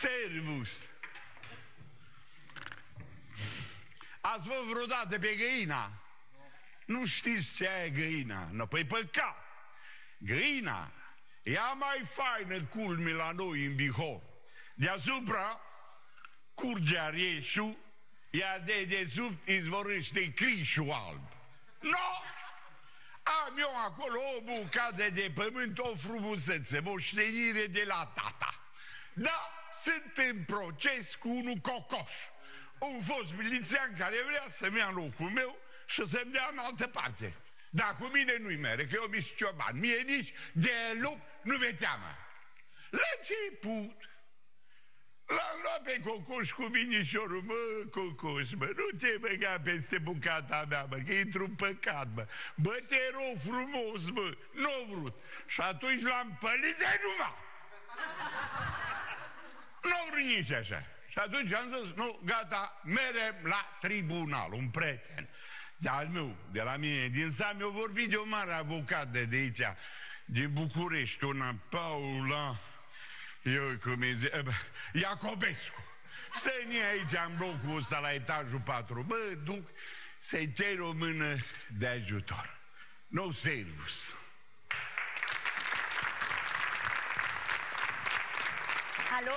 Servus! Ați văzut vreodată pe găina? Nu știți ce e găina? No, păi păcat! Găina e a mai faină culme la noi în Bihor. Deasupra curge arieșul, iar de desubt izvorăște crișul alb. No! Am eu acolo o bucată de pământ, o frumusețe, moștenire de la tata. Da, sunt în proces cu unul cocoș, un fost milițian care vrea să-mi ia locul meu și să-mi dea în altă parte. Dar cu mine nu-i mere, că eu mi-s cioban. Mie nici deloc nu mi-e teamă. La început l-am luat pe Cocoș cu minișorul. Mă, Cocoș, mă, nu te băga peste bucata mea, mă, că intru în păcat, mă. Bă, te rog frumos, mă, n-o vrut. Și atunci l-am pălit de numai. Nu vrut nici așa. Și atunci am zis, nu, gata, merem la tribunal, un prieten de-al meu, de la mine, din sat, mi-a vorbit de o mare avocată de aici, din București, una Paula, eu cum îi zic, Iacobescu. Stă-ni aici în blocul ăsta la etajul 4. Bă, duc să-i cer o mână de ajutor. No servus. Alo?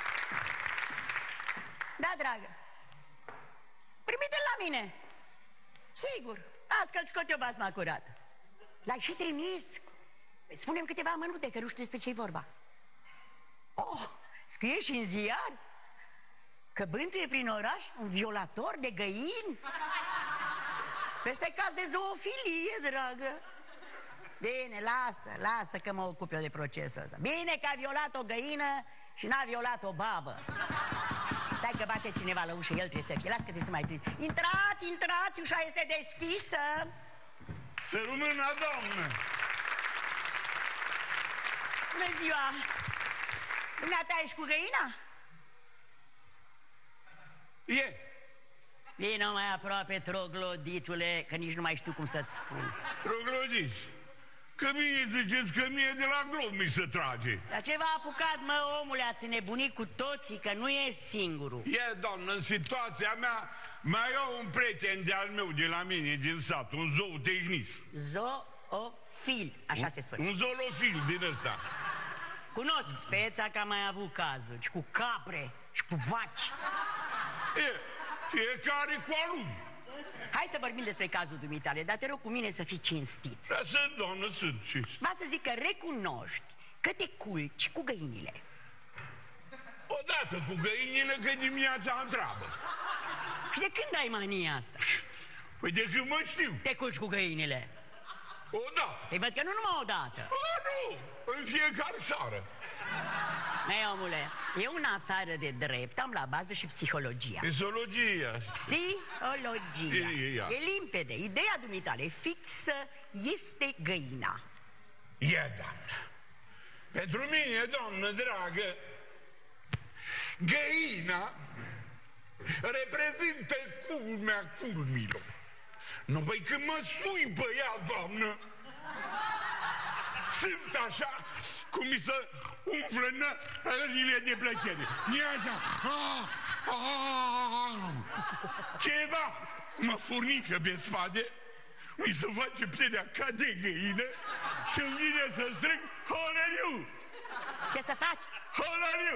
Da, dragă. Primite-l la mine. Sigur. Azi că-l scot eu basma curată. L-ai și trimis? Spune-mi câteva amănunte, că nu știu despre ce-i vorba. Oh, scrie și în ziar că bântuie prin oraș un violator de găini. Peste caz de zoofilie, dragă. Bine, lasă că mă ocup eu de procesul ăsta. Bine că a violat o găină și n-a violat o babă. Stai că bate cineva la ușă, el trebuie să fie. Lasă că te mai trimit. Intrați, ușa este deschisă. Să rămână, doamnă. Bună ziua. Dumneata ești cu găina? E. Vino mai aproape, trogloditule, că nici nu mai știu cum să-ți spun. Troglodit? Că mie ziceți că mie de la glob mi se trage. Dar ce v-a apucat, mă, omule? Ați nebunit cu toții, că nu ești singurul. E, doamnă, în situația mea mai au un prieten de-al meu de la mine din sat, un zootehnist. Zoofil, așa se spune. Un zoolofil din ăsta. Cunosc speța că am mai avut cazuri, și cu capre, și cu vaci. E, fiecare cu al lui. Hai să vorbim despre cazul dumitale, dar te rog cu mine să fii cinstit. Da, sunt, doamnă, sunt. Va să zic că recunoști că te culci cu găinile. Odată cu găinile, că dimineața întreabă. Și de când ai mania asta? Păi de când mă știu. Te culci cu găinile? Odată. Păi văd că nu numai odată. Nu, în fiecare seară. Măi, omule, eu în afară de drept am la bază și psihologia. Psihologia. Psihologia. E limpede. Ideea dumitale fixă este găina. E, doamnă. Pentru mine, doamnă dragă, găina reprezintă culmea culmilor. Nu, păi când mă sui pe ea, doamnă, simt așa cum mi se umflă nările de plăcere. E așa. Ceva mă furnică pe spate, mi se face pielea ca de găină și îmi vine să strâng holeriu. Ce să faci? Holeriu.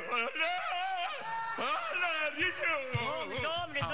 Holeriu. Domnule.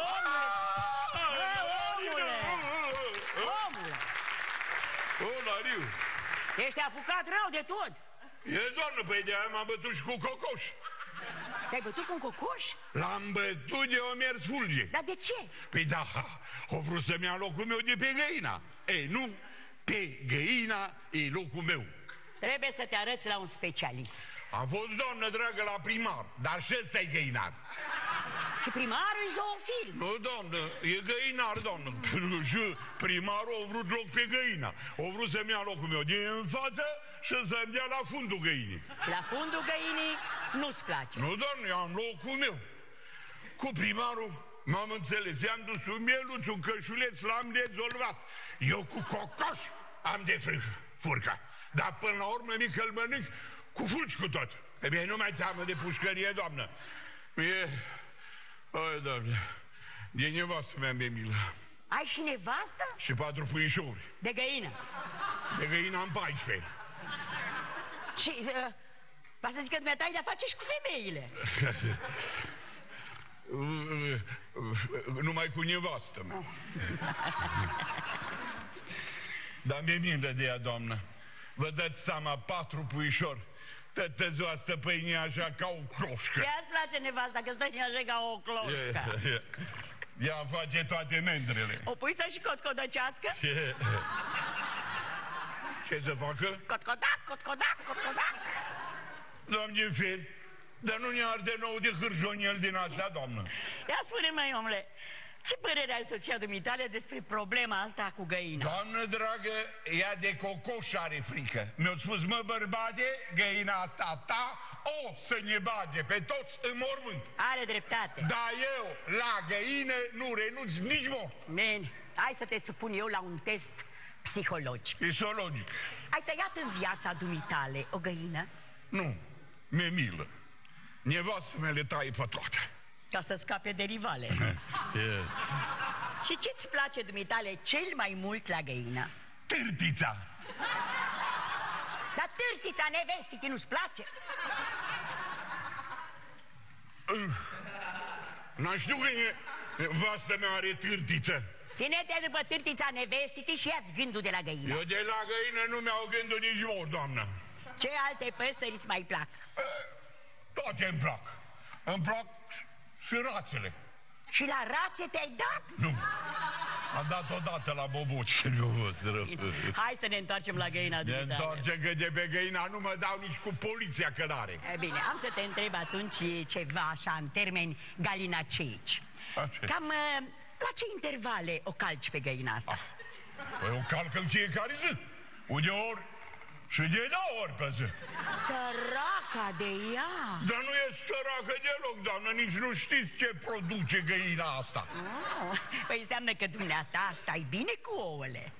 Holeriu. Ești apucat rău de tot. E, doamnă, păi de-aia m-am bătut și cu Cocoș. Te-ai bătut cu un cocoș? L-am bătut de o mers fulge. Dar de ce? Păi da, o vrut să-mi ia locul meu de pe găina. Ei, nu, pe găina e locul meu. Trebuie să te arăți la un specialist. A fost, doamnă dragă, la primar, dar și ăsta-i găinar. Și primarul e zoofil. Nu, doamnă, e găinar, doamnă. Și primarul a vrut loc pe găina. A vrut să-mi ia locul meu din față și să-mi dea la fundul găinii. Și la fundul găinii nu-ți place. Nu, doamne, eu am locul meu. Cu primarul m-am înțeles. I-am dus un mieluț, un cășuleț, l-am rezolvat. Eu cu Cocoș am de furca. Dar până la urmă mică îl mănânc cu fulgi cu tot. Pe mine nu mai teamă de pușcărie, doamnă. Mie... Oi, doamne, de nevastă mea mi-e milă. Ai și nevastă? Și 4 puișori. De găină. De găină am 14. Și... va să zic că dumneata ai de-a face și cu femeile. Numai cu nevastă mea. Dar mi-e milă de ea, doamnă. Vă dați seama, 4 puișori. Tătă ziua stă pâinii așa ca o cloșcă. Ea-ți place nevasta că stă așa ca o cloșcă. Ea face toate mendrele. O pui să și cotcodăcească? Ce să facă? Cotcodac, cotcodac, cotcodac. Doamne fel, dar nu ne arde nou de hârjoniel din asta, doamnă. Ia spune, măi, omule, ce părere ai soția dumitale despre problema asta cu găina? Doamnă dragă, ea de cocoș are frică. Mi-a spus, mă bărbate, găina asta ta o să ne bage pe toți în mormânt. Are dreptate. Dar eu la găină nu renunț nici mort. Bine, hai să te supun eu la un test psihologic. Psihologic. Ai tăiat în viața dumitale o găină? Nu, mi-e milă. Nevastă mea le taie pe toate. Ca să scape de rivale. Și ce-ți place dumitale cel mai mult la găină? Târtița. Dar târtița nevestitii nu-ți place? N-am știut că nevastă mea are târtiță. Ține-te după târtița nevestitii și ia-ți gândul de la găină. Eu de la găină nu mi-au gândul nici mor, doamnă. Ce alte păsări îți mai plac? Toate îmi plac. Îmi plac și rațele. Și la rațe te-ai dat? Nu. Am dat odată la boboci când mi-a fost rău. Hai să ne întoarcem la găina Ne dumitale. întoarce că de pe găina nu mă dau nici cu poliția călare. E bine, am să te întreb atunci ceva așa în termeni galinaceici. Cam la ce intervale o calci pe găina asta? Păi o calc în fiecare zi. Uneori și de 2 ori pe zi. Săraca de ea! Dar nu e săracă deloc, doamnă, nici nu știți ce produce găina asta. Oh, păi înseamnă că dumneata stai bine cu ouăle.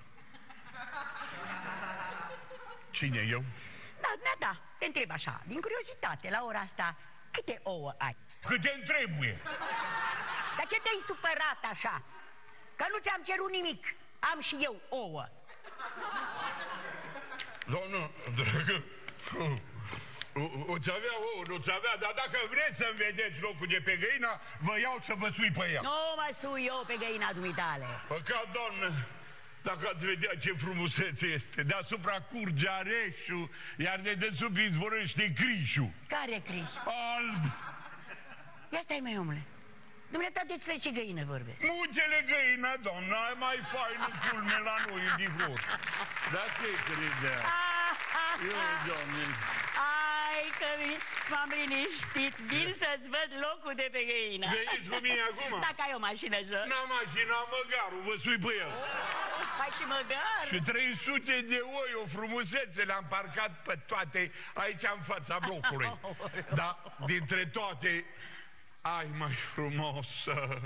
Cine, eu? Da, te întreb așa, din curiozitate, la ora asta, câte ouă ai? Câte-mi trebuie? Dar ce te-ai supărat așa? Că nu ți-am cerut nimic, am și eu ouă. Doamnă, dragă, o-ți avea ouă, nu-ți avea, dar dacă vreți să-mi vedeți locul de pe găina, vă iau să vă sui pe ea. Nu mă sui eu pe găina dumitale. Păcat, doamnă, dacă ați vedea ce frumusețe este. Deasupra curge areșul, iar de desubt izvorăște crișul. Care criș? Alb. Ia stai, măi, omule. Dumneata despre ce găină vorbe? Muntele găina, doamnă, ai mai faină culme la noi în Divor. Da, ce credea? Eu, doamne. Ai, că m-am liniștit. Vin să-ți văd locul de pe găină. Veniți cu mine acum? Dacă ai o mașină jos. N-am mașină, am măgarul, vă sui pe el. Ai și măgar. Și 300 de oi, o frumusețe, le-am parcat pe toate aici în fața blocului. Dar dintre toate, ai mai frumoasă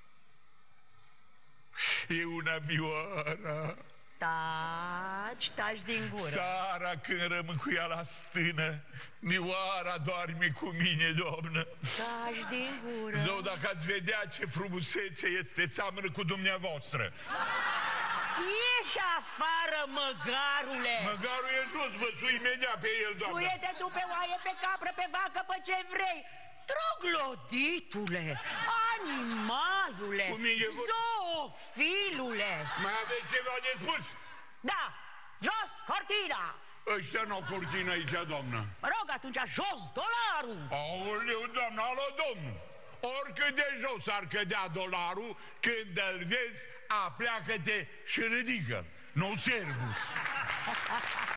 e una Mioara. Taci din gură. Seara când rămân cu ea la stână, Mioara doarme cu mine, doamnă. Taci din gură. Zău, dacă ați vedea ce frumusețe este, seamănă cu dumneavoastră. Ieși afară, măgarule. Măgarul e jos, vă sui imediat pe el, doamnă. Suie-te tu pe oaie, pe capră, pe vacă, pe ce vrei. Trogloditule, animalule, zoofilule. Mai aveți ceva de spus? Da, jos cortina. Ăștia n-au cortină aici, doamnă. Mă rog, atunci jos dolarul. Aoleu, doamnă, alo, domnul. Oricât de jos ar cădea dolarul, când îl vezi, apleacă-te și ridică. Nu servus.